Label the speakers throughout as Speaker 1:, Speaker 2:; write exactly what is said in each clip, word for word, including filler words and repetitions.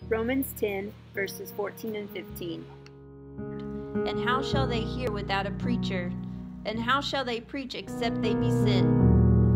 Speaker 1: Romans ten, verses fourteen and fifteen.
Speaker 2: And how shall they hear without a preacher? And how shall they preach except they be sent?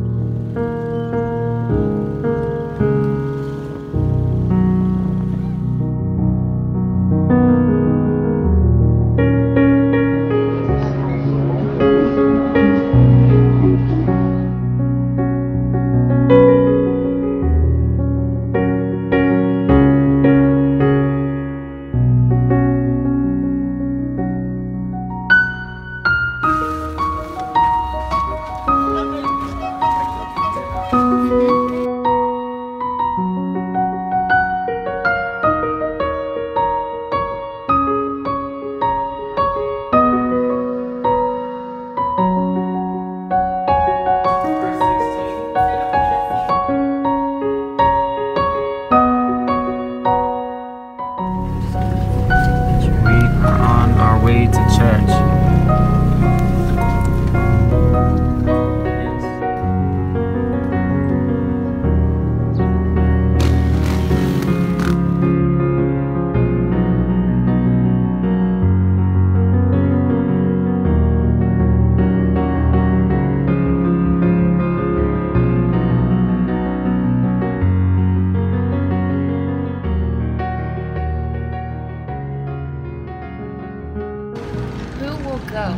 Speaker 3: Way to church.
Speaker 1: Who will go?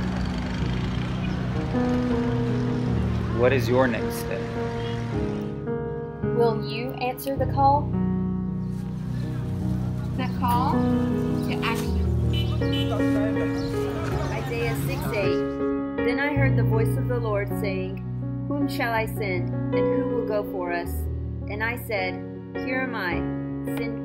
Speaker 3: What is your next step?
Speaker 1: Will you answer the call?
Speaker 4: The call to action.
Speaker 1: Isaiah six eight. Then I heard the voice of the Lord saying, Whom shall I send, and who will go for us? And I said, Here am I, send me.